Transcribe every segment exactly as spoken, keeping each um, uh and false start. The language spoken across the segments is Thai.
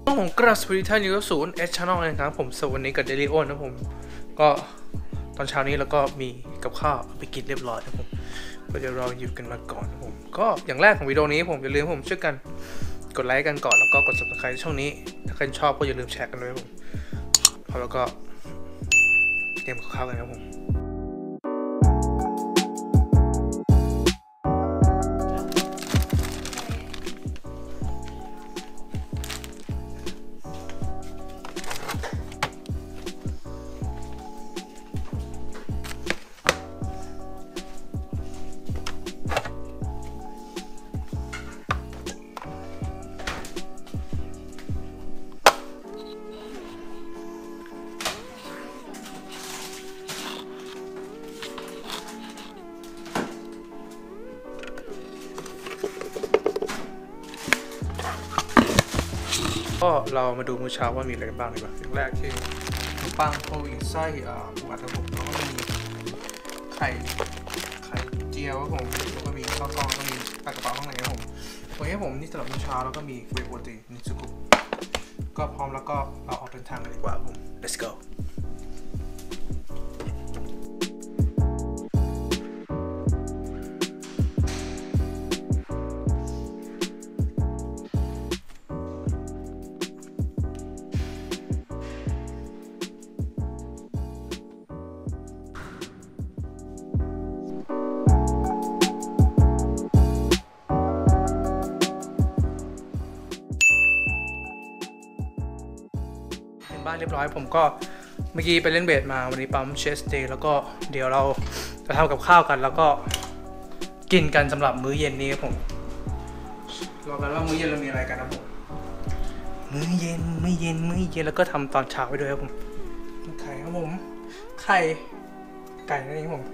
ผมกราบสวัสดีท่านยูทูบศูนย์เอชชาแนลนะครับผมสวัสดีกับเดลิโอนนะผมก็ตอนเช้านี้แล้วก็มีกับข้าวไปกินเรียบร้อยนะผมก็เดี๋ยวเราอยู่กันมาก่อนนะผมก็อย่างแรกของวิดีโอนี้ผมอย่าลืมผมช่วยกันกดไลค์กันก่อนแล้วก็กด ซับสไครบ์ ช่องนี้ถ้าใครชอบก็อย่าลืมแชร์กันด้วยผมพอแล้วก็เตรียมข้าวกันครับผมก็เรามาดูมื้อเช้าว่ามีอะไรกันบ้างดีกว่าอย่างแรกคือขนมปังโฮลวีตไส้ปูอัดครับผมแล้วก็มีไข่ไข่เจียวครับผมแล้วก็มีข้าวกล้องแล้วก็มีปลากระเป๋าข้างในครับผมวันนี้ผมนี่สำหรับมื้อเช้าแล้วก็มีเวย์โปรตีนนิสุกุก็พร้อมแล้วก็เราออกเดินทางกันดีกว่าผม let's goบ้านเรียบร้อยผมก็เมื่อกี้ไปเล่นเบสมาวันนี้ปั๊มเชสเดย์แล้วก็เดี๋ยวเราจะทำกับข้าวกันแล้วก็กินกันสำหรับมื้อเย็นนี้ครับผมรอกันว่ามื้อเย็นเรามีอะไรกันนะผมมื้อเย็นมื้อเย็นมื้อเย็นแล้วก็ทำตอนเช้าไปด้วยครับผมไข่ครับผมไข่ไก่นั่นเองผม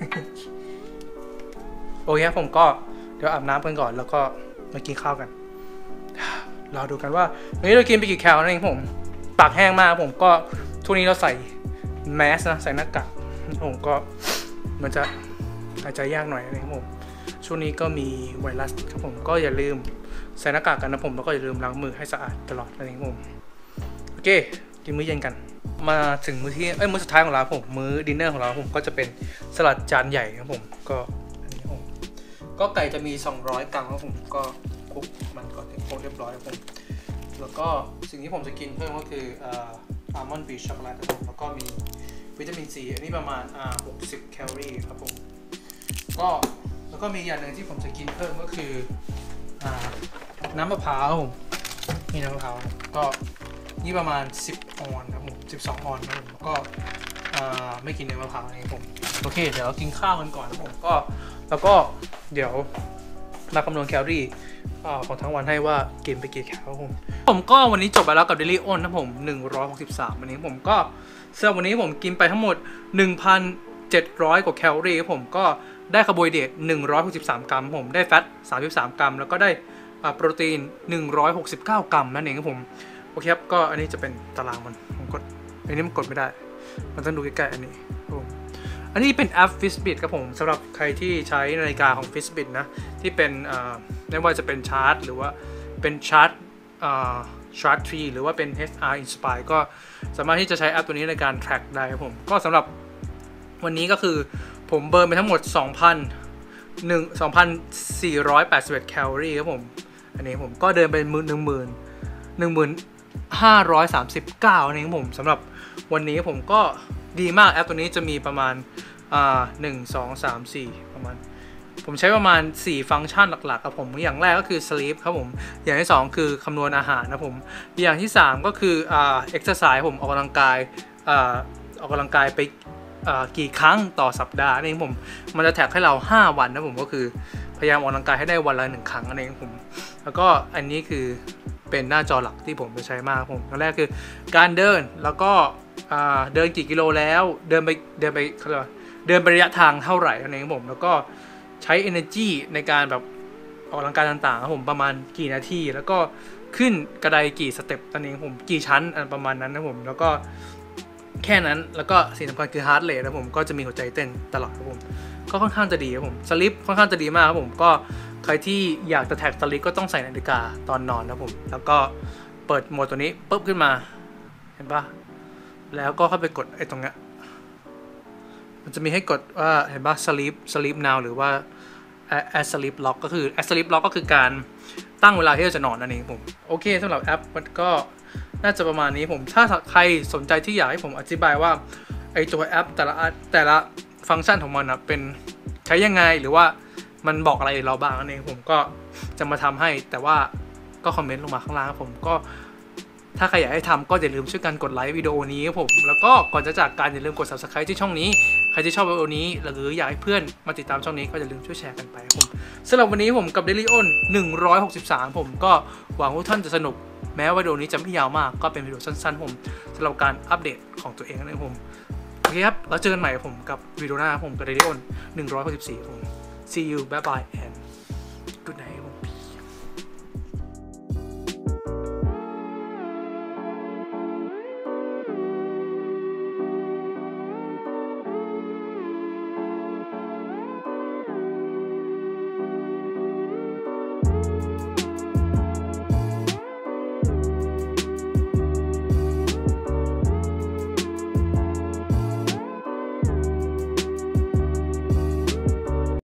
โอเคครับผมก็เดี๋ยวอาบน้ำกันก่อนแล้วก็มากินข้าวกันรอดูกันว่าวันนี้เรากินไปกี่แคลนั่นเองผมปากแห้งมากผมก็ทุกนี้เราใส่แมสนะใส่หน้ากากผมก็มันจะหายใจยากหน่อยนะครับผมช่วงนี้ก็มีไวรัสครับผมก็อย่าลืมใส่หน้ากากกันนะผมแล้วก็อย่าลืมล้างมือให้สะอาดตลอดนะครับผมโอเคกินมื้อเย็นกันมาถึงมื้อที่เอ้ยมื้อสุดท้ายของเราผมมื้อดินเนอร์ของเราผมก็จะเป็นสลัดจานใหญ่ครับผมก็อันนี้ผมก็ไก่จะมีสองร้อยกรัมครับผมก็คลุกมันก่อนให้ครบเรียบร้อยครับผมแล้วก็สิ่งที่ผมจะกินเพิ่มก็คืออัลมอนด์บีชช็อกโกแลตครับผมแล้วก็มีวิตามินซีอันนี้ประมาณอ่าหกสิบแคลอรี่ครับผมก็แล้วก็มีอย่างหนึ่งที่ผมจะกินเพิ่มก็คืออ่าน้ำมะพร้าวผมมีน้ำมะพร้าวก็นี่ประมาณสิบออนครับผมสิบสองออนครับผมแล้วก็อ่าไม่กินเนื้อมะพร้าวนี่ผมโอเคเดี๋ยวเรากินข้าวกันก่อนนะผมก็แล้วก็เดี๋ยวมาคำนวณแคลอรี่ของทั้งวันให้ว่ากินไปกี่แคลผมผมก็วันนี้จบไปแล้วกับ Daily On นะผมหนึ่งร้อยหกสิบสามวันนี้ผมก็สำหรับวันนี้ผมกินไปทั้งหมด หนึ่งพันเจ็ดร้อย กว่าแคลอรี่ผมก็ได้คาร์โบไฮเดรตหนึ่งร้อยหกสิบสามกรัมผมได้แฟตสามสิบสามกรัมแล้วก็ได้โปรตีนหนึ่งร้อยหกสิบเก้ากรัมนั่นเองครับผมโอเคครับก็อันนี้จะเป็นตารางมันผมกดอันนี้มันกดไม่ได้มันต้องดูใกล้ๆอันนี้อันนี้เป็นแอป Fitbit ครับผมสำหรับใครที่ใช้นาฬิกาของ Fitbit นะที่เป็นไม่ว่าจะเป็นชาร์ตหรือว่าเป็นชาร์ตชาร์ตทรีหรือว่าเป็น เอช อาร์ Inspire ก็สามารถที่จะใช้แอปตัวนี้ในการ track ได้ครับผมก็สำหรับวันนี้ก็คือผมเบิร์นไปทั้งหมด สองพันสี่ร้อยแปดสิบเอ็ด แคลอรี่ครับผมอันนี้ผมก็เดินไปหนึ่งหมื่นหนึ่งหมื่นห้าร้อยสามสิบเก้าอันนี้ครับผมสำหรับวันนี้ผมก็ดีมากแอปตัวนี้จะมีประมาณอ่าหนึ่ง สอง สาม สี่ประมาณผมใช้ประมาณสี่ฟังก์ชันหลักๆครับผมอย่างแรกก็คือ sleep ครับผมอย่างที่สองคือคำนวณอาหารนะผมอย่างที่สามก็คืออ่า exercise ผมออกกำลังกายอ่าออกกำลังกายไปอ่ากี่ครั้งต่อสัปดาห์นี่ผมมันจะแท็กให้เราห้าวันนะผมก็คือพยายามออกกำลังกายให้ได้วันละหนึ่งครั้งนั่นเองผมแล้วก็อันนี้คือเป็นหน้าจอหลักที่ผมจะใช้มากผมอันแรกคือการเดินแล้วก็เดินกี่กิโลแล้วเดินไปเดินไปเขาเรียกว่าเดินไประยะทางเท่าไหร่นั่นเองผมแล้วก็ใช้ energy ในการแบบออกกำลังกายต่างๆครับผมประมาณกี่นาทีแล้วก็ขึ้นกระไดกี่สเต็ปนั่นเองผมกี่ชั้นประมาณนั้นนะผมแล้วก็แค่นั้นแล้วก็สิ่งสำคัญคือ heart rate นะผมก็จะมีหัวใจเต้นตลอดครับผมก็ค่อนข้างจะดีครับผมสลิปค่อนข้างจะดีมากครับผมก็ใครที่อยากจะแท็กสลิปก็ต้องใส่นาฬิกาตอนนอนนะผมแล้วก็เปิดโหมดตัวนี้ปุ๊บขึ้นมาเห็นปะแล้วก็เข้าไปกดไอ้ตรงเนี้ยมันจะมีให้กดว่าเห็นปะ sleep sleep now หรือว่า as sleep lock ก็คือ as sleep lock ก็คือการตั้งเวลาที่เราจะนอนนั่นเองผมโอเคสำหรับแอปมันก็น่าจะประมาณนี้ผมถ้าใครสนใจที่อยากให้ผมอธิบายว่าไอตัวแอปแต่ละแต่ละฟังก์ชันของมันนะเป็นใช้ยังไงหรือว่ามันบอกอะไรเราบ้างนั่นเองผมก็จะมาทำให้แต่ว่าก็คอมเมนต์ลงมาข้างล่างครับผมก็ถ้าใครอยากให้ทำก็อย่าลืมช่วยกันกดไลค์วิดีโอนี้ครับผมแล้วก็ก่อนจะจากการอย่าลืมกด ซับสไครบ์ ที่ช่องนี้ใครที่ชอบวิดีโอนี้หรืออยากให้เพื่อนมาติดตามช่องนี้ก็อย่าลืมช่วยแชร์กันไปครับผมสำหรับวันนี้ผมกับ Daily อ้นหนึ่งร้อยหกสิบสามผมก็หวังว่าท่านจะสนุกแม้ว่าวิดีโอนี้จะไม่ยาวมากก็เป็นวิดีโอสั้นๆผมสำหรับการอัปเดตของตัวเองนั่นเองผมโอเคครับแล้วเจอกันใหม่ผมกับวิดีโอหน้าผมกับ Daily อ้นหนึ่งร้อยหกสิบสี่ผม see you bye bye and